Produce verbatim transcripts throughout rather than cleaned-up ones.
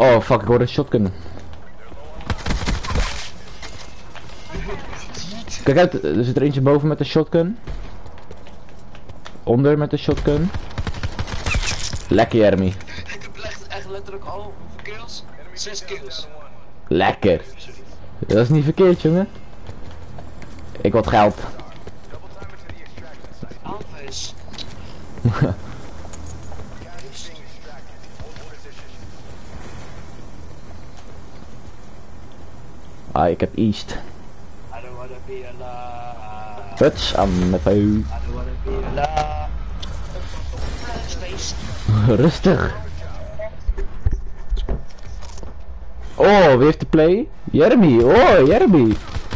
Oh fuck, ik hoor een shotgun. Kijk uit, er zit er eentje boven met een shotgun. Onder met een shotgun. Lekker Jeremy. Ik heb echt, echt letterlijk al hoeveel kills? Zes kills. Lekker. Dat is niet verkeerd, jongen. Ik wat geld. Alves. Ah, ik heb East. I don't wanna be alive. Huts, aan met u. I don't wanna be alive. Space. Rustig. Oh, wie heeft de play? Jeremy. Oh, Jeremy.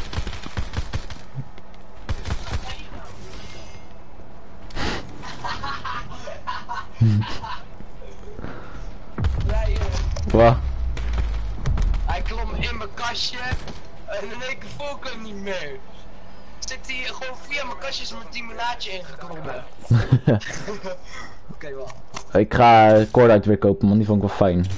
Nee, jongen. Wat? Hij klom in mijn kastje en in één keer voel ik hem niet meer. Zit hij gewoon via mijn kastjes mijn teamulaatje ingeklommen. Oké, okay, wel. Ik ga Cordite weer kopen, man. Die vond ik wel fijn.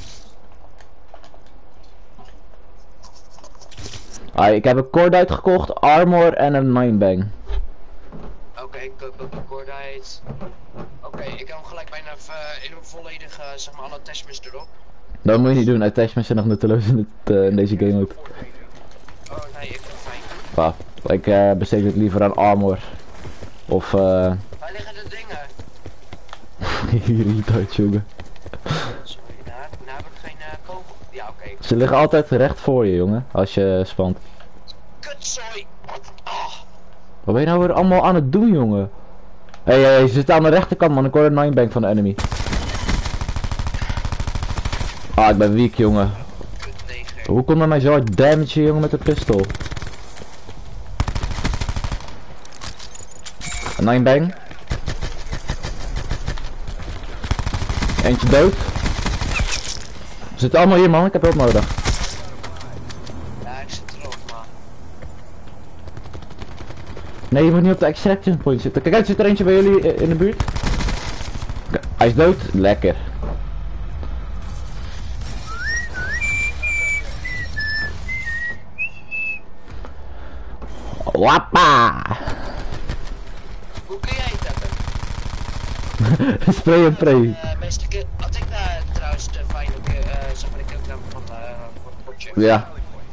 Ah, ik heb een Cordite gekocht, armor en een nine bang. Oké, okay, ik koop ook een Cordite. Oké, okay, ik heb hem gelijk bijna uh, in een volledige, zeg maar, alle attachments erop. Dat moet je niet doen, attachments zijn nog nutteloos in, het, uh, in deze game ook. Oh nee, ik vind het fijn. Ah, ik uh, besteed het liever aan armor. Of eh... Uh... Waar liggen de dingen? Hier, hier thuis, jongen. Sorry, nou, nou heb ik geen uh, kogel. Ja, oké. Okay. Ze liggen altijd recht voor je, jongen, als je spant. Kutzooi! Oh. Wat ben je nou weer allemaal aan het doen, jongen? Hé, hey, hey, ze zitten aan de rechterkant, man. Ik hoor een nine bang van de enemy. Ah, ik ben weak, jongen. Hoe kon er mij zo hard damage, jongen, met de pistool? Een nine bang. Eentje dood. Ze zitten allemaal hier, man. Ik heb hulp nodig. Ja, ik zit erop, man. Nee, je moet niet op de extraction point zitten. Kijk uit, zit er eentje bij jullie in de buurt? K hij is dood? Lekker. Wappa! Hoe kun jij het hebben? Spray en pray. Uh, meeste keer had ik daar trouwens de fijne keer, uh, zeg maar de kilknam van uh, voor het potje. Ja.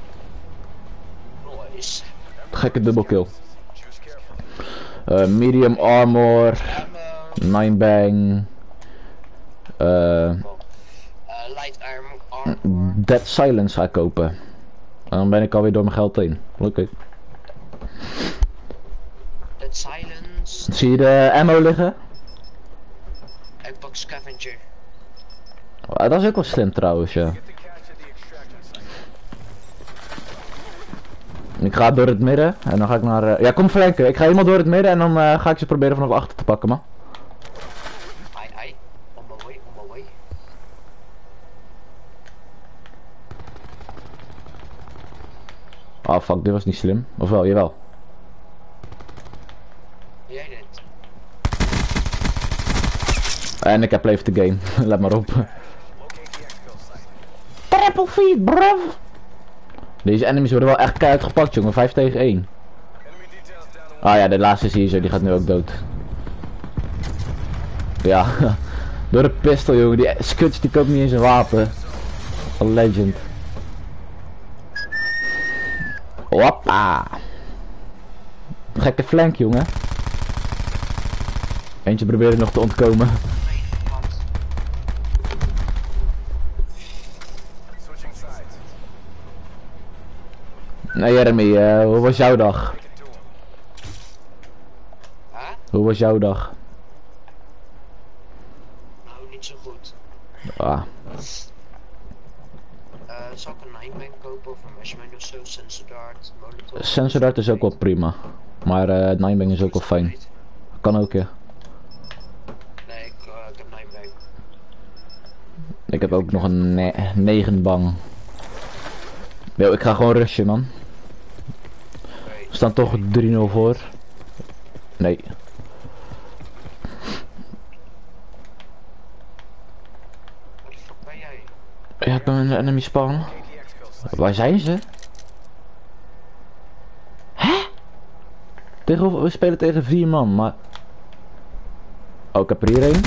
Nice. Gekke dubbelkill. Uh, medium armor. Ammo. nine bang. Uh, Uh, light armor. armor. Dead Silence ga ik kopen. En dan ben ik alweer door mijn geld heen. Oké. Okay. Dead silence. Zie je de ammo liggen? Ik pak scavenger. Oh, dat is ook wel slim trouwens, ja. Ik ga door het midden en dan ga ik naar... Uh... Ja, kom flanken. Ik ga helemaal door het midden en dan uh, ga ik ze proberen vanaf achter te pakken, man. Ai ai. On my way, on my way. Ah, oh, fuck, dit was niet slim. Of wel, jawel. Jij dit. En ik heb played the game. Let maar op. Triple feed, bruv! Deze enemies worden wel echt keihard gepakt, jongen. vijf tegen één. Ah ja, de laatste is hier zo. Die gaat nu ook dood. Ja. Door de pistol, jongen. Die skuts die koopt niet eens een wapen. A legend. Hoppa! Gekke flank, jongen. Eentje probeerde nog te ontkomen. Nee, Jeremy, uh, hoe was jouw dag? Huh? Hoe was jouw dag? Nou, niet zo goed. Ah. Uh, zal ik een nine bang kopen of een marshmallow of zo, sensor dart, molotov? Sensor dart is ook wel prima. Maar uh, nine bang is ook wel fijn. Kan ook, ja. Nee, ik, uh, ik heb nine bang. Ik heb ook nog een ne negen bang. Yo, ik ga gewoon rushen, man. Okay. We staan toch drie nul voor. Nee. Wat de fuck ben jij? Ja, ik ben in de enemy spawn. Waar zijn ze? Hè? Tegen, we spelen tegen vier man, maar... Oh, ik heb er hier een.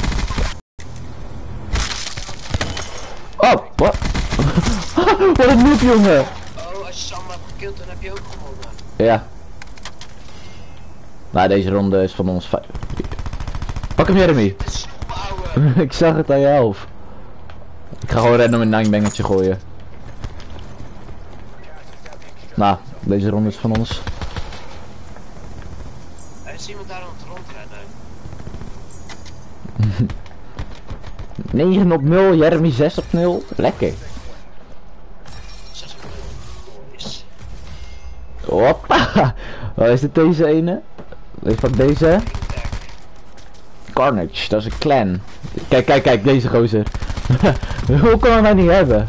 Oh, wat? Wat een noob, jongen! Oh, als je Sam hebt gekild, dan heb je ook gewonnen. Ja. Nou, deze ronde is van ons vijf. Pak hem, Jeremy. Ik zag het aan je hoofd. Ik ga gewoon random een ninebangetje gooien. Nou, deze ronde is van ons. Er is iemand daar aan het rondrennen. negen op nul, Jeremy zes op nul. Lekker. zes op nul. Nice. Hoppa. Wat is dit deze ene? Weet je wat deze? Carnage, dat is een clan. Kijk, kijk, kijk, deze gozer. Hoe kan hij mij niet hebben?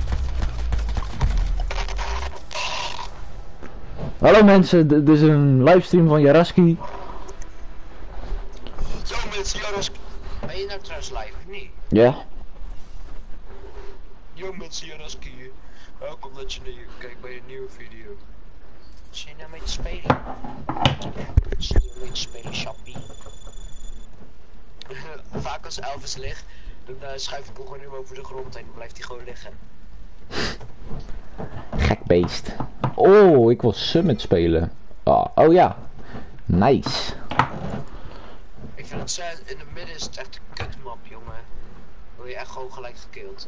Hallo mensen, dit is een livestream van Jaraski. Zo mensen, Jaraski. Ben je nou trouwens live of niet? Ja. Yo mensen, Jaraski hier. Welkom dat je nu kijkt bij een nieuwe video. Zit je nou mee te spelen? Zit je nou mee te spelen, Chappie? Vaak als Elvis ligt, dan uh, schuif ik hem gewoon nu over de grond en dan blijft hij gewoon liggen. Gek beest. Oh, ik wil Summit spelen. Oh, oh ja. Nice. Ik vind het zo, in het midden is het echt een kutmap, jongen. Wil je echt gewoon gelijk gekild.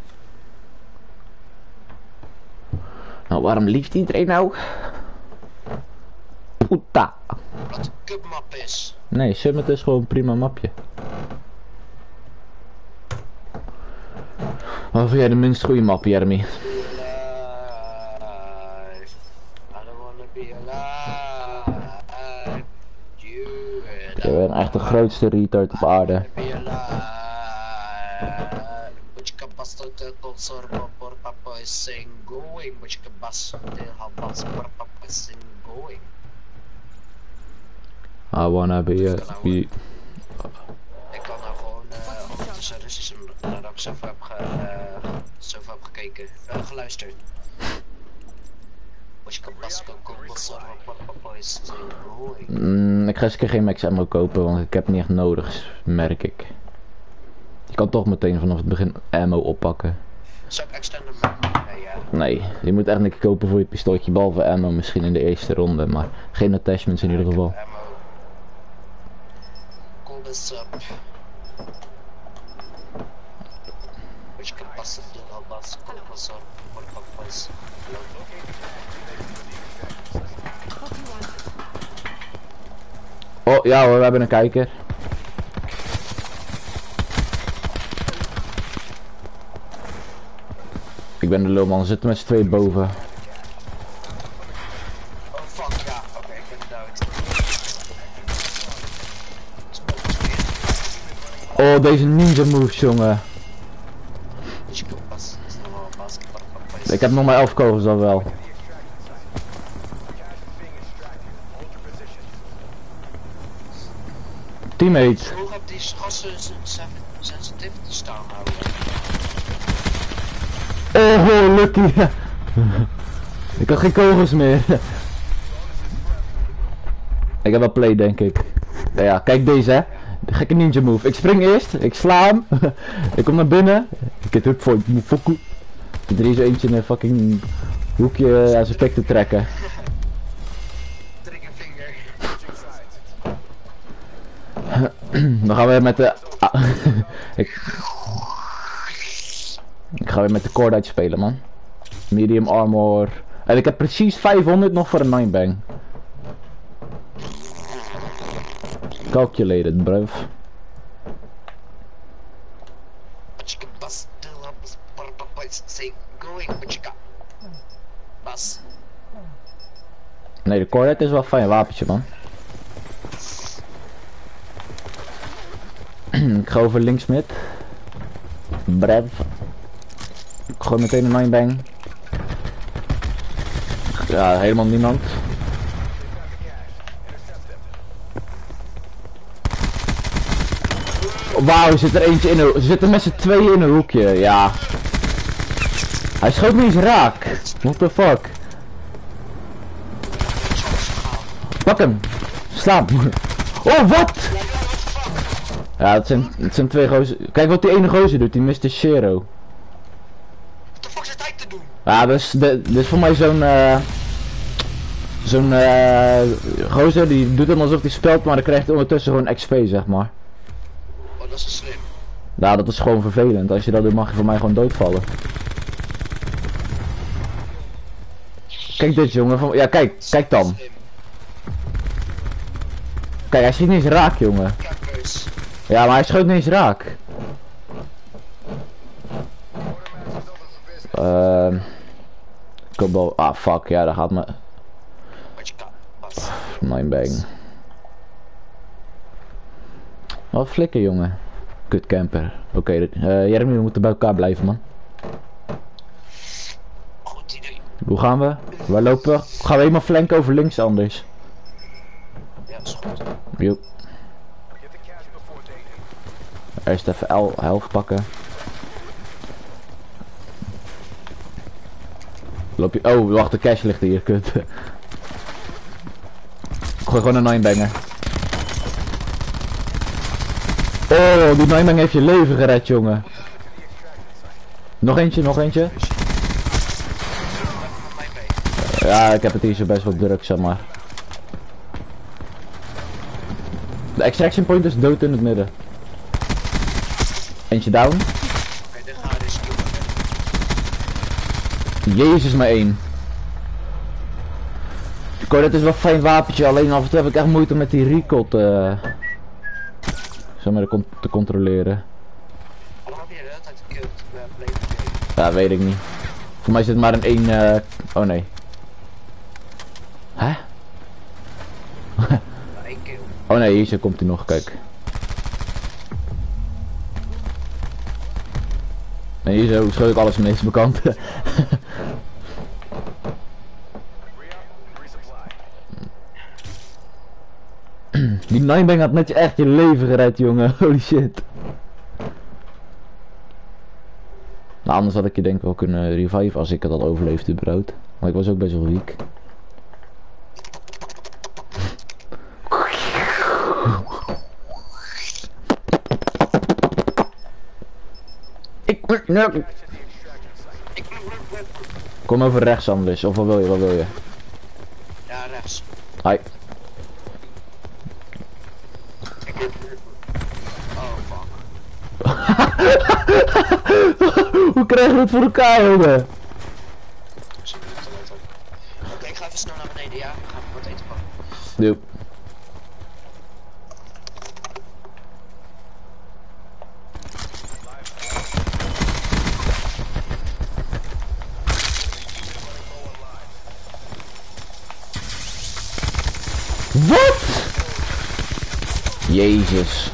Nou, waarom lieft iedereen nou? Puta. Wat een kutmap is. Nee, Summit is gewoon een prima mapje. Wat vind jij de minst goede map, Jeremy? Alive. I don't wanna be alive. You and Je bent echt de grootste retard op aarde. I wanna be a... Be... Ik kan nou gewoon, uh, ondertussen Russische nadat ik zoveel heb, ge, uh, zoveel heb gekeken, uh, geluisterd. Mm, ik ga eens een keer geen max ammo kopen, want ik heb niet echt nodig, merk ik. Je kan toch meteen vanaf het begin ammo oppakken. Zou ik extender maken? Nee, ja. Nee, je moet echt niks kopen voor je pistooltje, behalve ammo misschien in de eerste ronde, maar geen attachments in ieder geval. Call this up. Which can pass it to the bus, call this up, what the fuck was. Oh ja hoor, we hebben een kijker. Ik ben de lulman, we zitten met z'n tweeën boven. Oh fuck, ja, oké, okay, ik ben dood. Oh, deze ninja moves, jongen. Ik heb nog maar elf kogels al wel. Teammates. Hoe gaat die gassen sensitivity staan houden? Oh, lucky. Ik had geen kogels meer. Ik heb wel play, denk ik. Ja, ja, kijk deze, hè. De gekke ninja move. Ik spring eerst, ik sla hem. Ik kom naar binnen. Ik heb het voor foku. Er is eentje in een fucking hoekje aan zijn pik te trekken. Triggerfinger. Dan gaan we met de... Ah. ik... ik ga weer met de cordite spelen, man. Medium armor. En ik heb precies vijfhonderd nog voor een ninebang. Calculated, bruv. Nee, de cordite is wel een fijn wapentje, man. Ik ga over links mid. Brev. Ik gooi meteen een ninebang. Ja, helemaal niemand. Wauw, er zit er eentje in een... Ze zitten met z'n tweeën in een hoekje, ja. Hij schoot me eens raak. What the fuck? Pak hem. Slaap. Oh, wat? Ja, het zijn, het zijn twee gozer. Kijk wat die ene gozer doet, die mister Shero. Wat de fuck zit hij te doen? Ja, dus, de, dus voor mij zo'n uh, zo'n uh, gozer die doet hem alsof hij speelt, maar dan krijgt hij ondertussen gewoon X P, zeg maar. Oh, dat is slim. Ja, dat is gewoon vervelend. Als je dat doet mag je voor mij gewoon doodvallen. Kijk dit jongen, van, ja kijk, kijk dan. Kijk, hij schiet niet eens raak jongen. Ja, maar hij schoot niet eens raak. Ehm... Uh, Kobo, ah fuck, ja daar gaat me... Nine bang. Wat flikker jongen. Kut camper. Oké, okay, uh, Jeremy, we moeten bij elkaar blijven man. Goed idee. Hoe gaan we? Waar lopen we? Gaan we helemaal flanken over links anders? Ja, dat is goed. Joep. Eerst even L helft pakken. Loop je... Oh, wacht, de cash ligt hier, kut. Gooi gewoon een ninebanger. Oh, die ninebanger heeft je leven gered, jongen. Nog eentje, nog eentje. Ja, ik heb het hier zo best wel druk, zeg maar. De extraction point is dood in het midden. Eentje down. Jezus, maar één. Ik hoor, dat is wel een fijn wapentje, alleen af en toe heb ik echt moeite met die recoil te... Zeg maar te, te controleren. Ja, weet ik niet. Voor mij zit maar een één... Uh... Oh nee. Hè? Oh nee, hier zo komt hij nog, kijk. En hier zo schoot ik alles mis, bekant. Die ninebang had net je echt je leven gered, jongen. Holy shit. Nou, anders had ik je denk ik wel kunnen revive als ik het al overleefde, brood. Maar ik was ook best wel weak. Ik... Nee. Kom over rechts anders, of wat wil je, wat wil je? Ja, rechts. Hi. Oh, fuck. Hoe krijgen we het voor elkaar, jongen? Oké, okay, ik ga even snel naar beneden, ja? Ik ga even wat eten pakken. Doe. Wat? Jezus.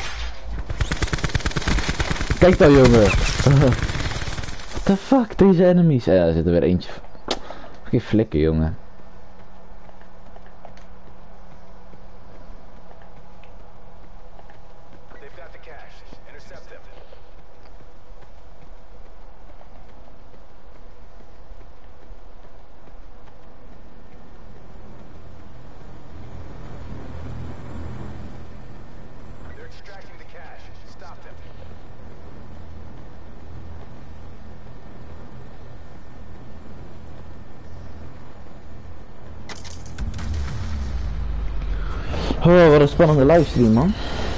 Kijk dan, jongen. What the fuck, deze enemies. Ja, er zit er weer eentje. Geen flikken, jongen. Oh, wat een spannende livestream, man.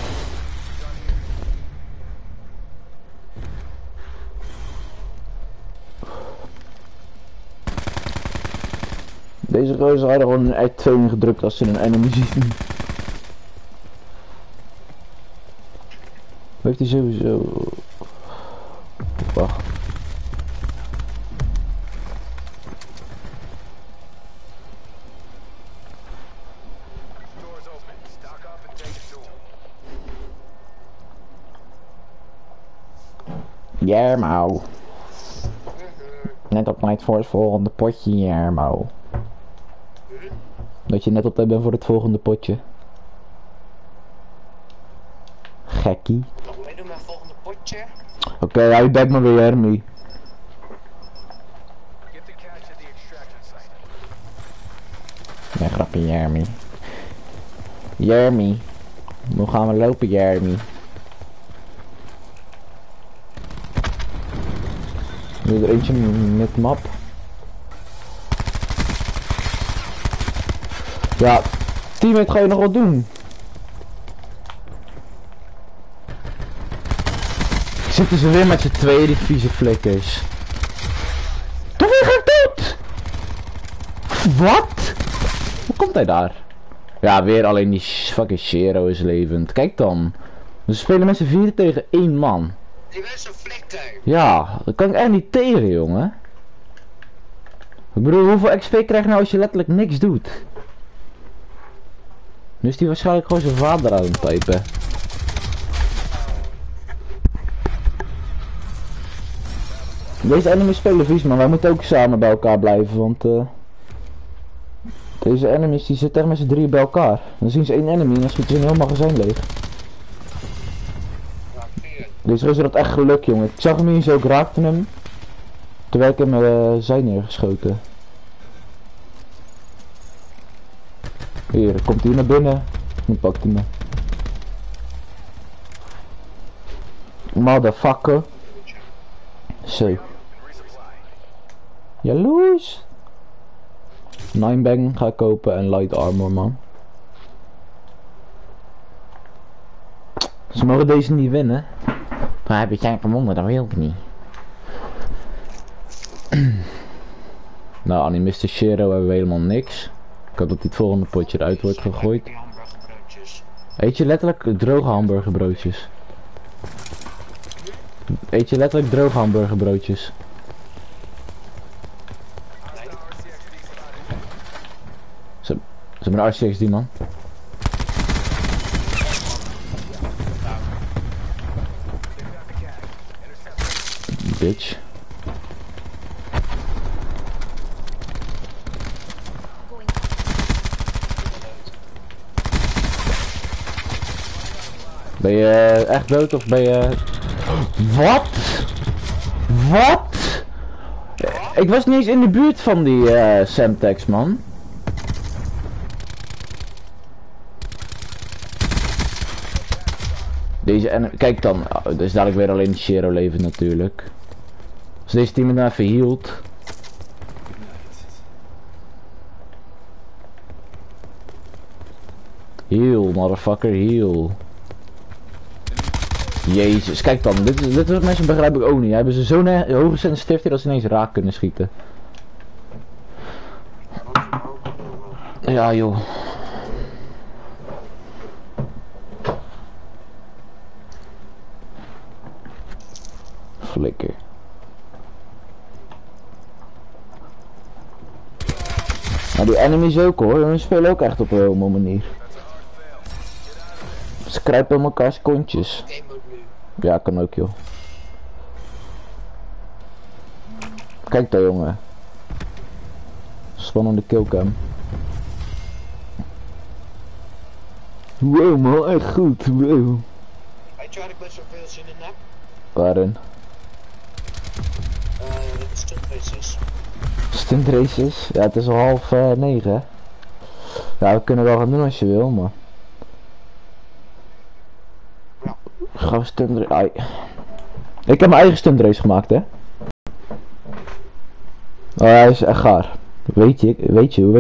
Deze gozer hadden gewoon een R twee gedrukt als ze een enemy zien. Heeft hij sowieso... Wacht. Jermo. Net op tijd voor het volgende potje, Jermo. Dat je net op tijd bent voor het volgende potje. Gekkie. Nog meedoen met het volgende potje. Oké, okay, hij bekt me weer, Jeremy. Nee, grapje, Jeremy. Jeremy. Hoe gaan we lopen, Jeremy? Nu er eentje met map. Ja, teammate ga je nog wat doen. Zitten ze weer met z'n tweeën, die vieze flikkers. Toch weer ga ik dood! Wat? Hoe komt hij daar? Ja, weer alleen die fucking Shero is levend. Kijk dan. We spelen met z'n vier tegen één man. Die bent zo'n flikker. Ja, dat kan ik echt niet tegen, jongen. Ik bedoel, hoeveel X P krijg je nou als je letterlijk niks doet? Nu is die waarschijnlijk gewoon zijn vader aan het typen. Deze enemies spelen vies, maar wij moeten ook samen bij elkaar blijven, want uh, deze enemies die zitten echt met z'n drieën bij elkaar. Dan zien ze één enemy en dan schieten ze een heel magazijn leeg. Deze gozer had echt geluk, jongen. Ik zag hem hier zo, ik raakte hem terwijl ik hem uh, zij neergeschoten. Hier, komt hij naar binnen. Nu pakt hij me. Motherfucker. Zo. Jaloers. nine bang ga ik kopen en light armor, man. Ze mogen deze niet winnen. Maar heb je zijn gewonnen, dat wil ik niet. Nou, aan die mister Shero hebben we helemaal niks. Ik hoop dat dit volgende potje eruit wordt gegooid. Eet je letterlijk droge hamburgerbroodjes? Eet je letterlijk droge hamburgerbroodjes? Ze, ze hebben een R C X D, man. Bitch. Ben je echt dood of ben je... Wat? Wat? Ik was niet eens in de buurt van die uh, Semtex, man. Deze en kijk dan, oh, dus dadelijk weer alleen Shero leven natuurlijk. Als deze team het nou even hield. Heal, motherfucker, heal. Jezus, kijk dan, dit is, dit is wat mensen begrijp ik ook niet. Hebben ze zo'n hoge sensitivity dat ze ineens raak kunnen schieten. Ja joh. Flikker. Maar die enemies ook hoor, ze spelen ook echt op een helemaal manier. Ze kruipen in elkaars kontjes. Ja, kan ook joh. Kijk daar jongen. Spannende killcam. Wow man, echt goed, wow. Weet je waar ik best wel veel zin in heb? Waarin? Eh, uh, stunt races. Stunt races? Ja, het is al half uh, negen hè. Ja, we kunnen wel gaan doen als je wil, maar... Ja. Gaan we stunt race... Ik heb mijn eigen stunt race gemaakt hè. Oh, hij is echt gaar. Weet je, weet je hoe...